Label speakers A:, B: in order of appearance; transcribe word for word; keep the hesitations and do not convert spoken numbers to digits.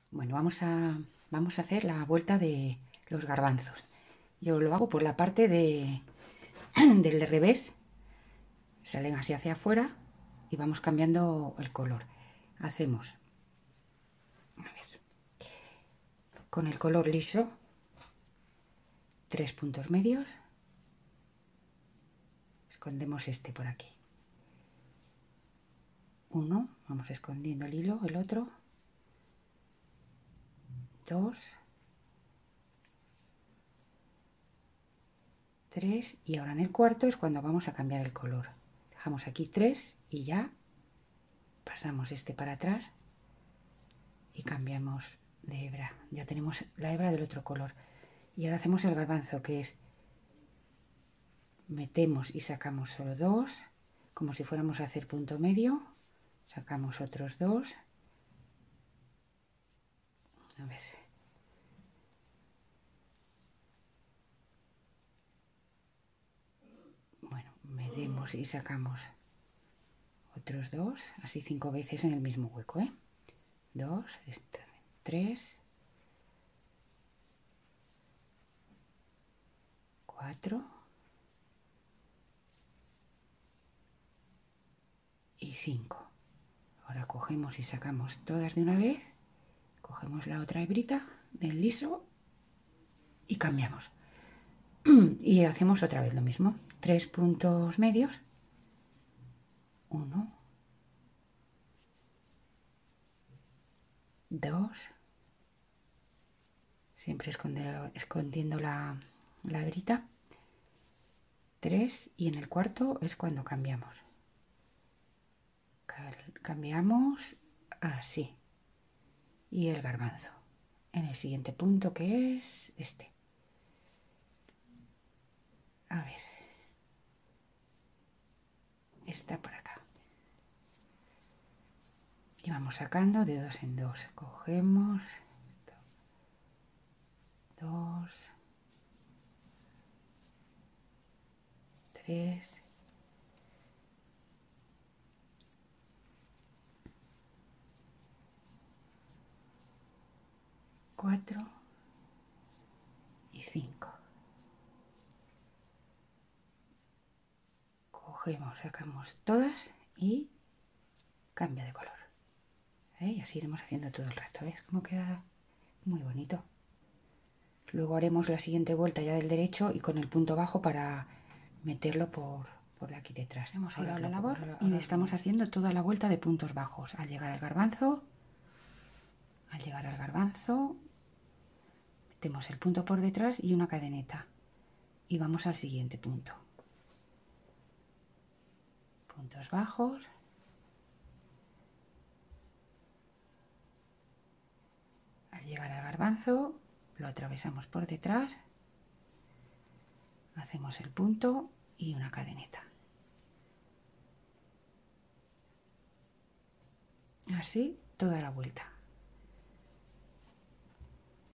A: Bueno, vamos a, vamos a hacer la vuelta de los garbanzos. Yo lo hago por la parte de, del revés. Salen así hacia afuera y vamos cambiando el color. Hacemos, a ver, con el color liso, tres puntos medios. Escondemos este por aquí. Uno, vamos escondiendo el hilo, el otro. Dos. Tres. Y ahora en el cuarto es cuando vamos a cambiar el color. Dejamos aquí tres y ya pasamos este para atrás y cambiamos de hebra. Ya tenemos la hebra del otro color. Y ahora hacemos el garbanzo, que es metemos y sacamos solo dos, como si fuéramos a hacer punto medio. Sacamos otros dos. A ver. Bueno, metemos y sacamos otros dos, así cinco veces en el mismo hueco, ¿eh? Dos, este, tres, cuatro y cinco. Ahora cogemos y sacamos todas de una vez, cogemos la otra hebrita del liso y cambiamos. Y hacemos otra vez lo mismo, tres puntos medios, uno, dos, siempre escondiendo, escondiendo la, la hebrita, tres, y en el cuarto es cuando cambiamos. Cambiamos así. Y el garbanzo en el siguiente punto, que es este. A ver, está por acá. Y vamos sacando de dos en dos. Cogemos dos, tres, cuatro y cinco. Cogemos, sacamos todas y cambia de color. ¿Eh? Y así iremos haciendo todo el rato. ¿Ves cómo queda? Muy bonito. Luego haremos la siguiente vuelta ya del derecho y con el punto bajo para meterlo por, por aquí detrás. Hemos ido a la labor y estamos haciendo toda la vuelta de puntos bajos. Al llegar al garbanzo, al llegar al garbanzo, metemos el punto por detrás y una cadeneta. Y vamos al siguiente punto. Puntos bajos. Al llegar al garbanzo, lo atravesamos por detrás, hacemos el punto y una cadeneta. Así toda la vuelta.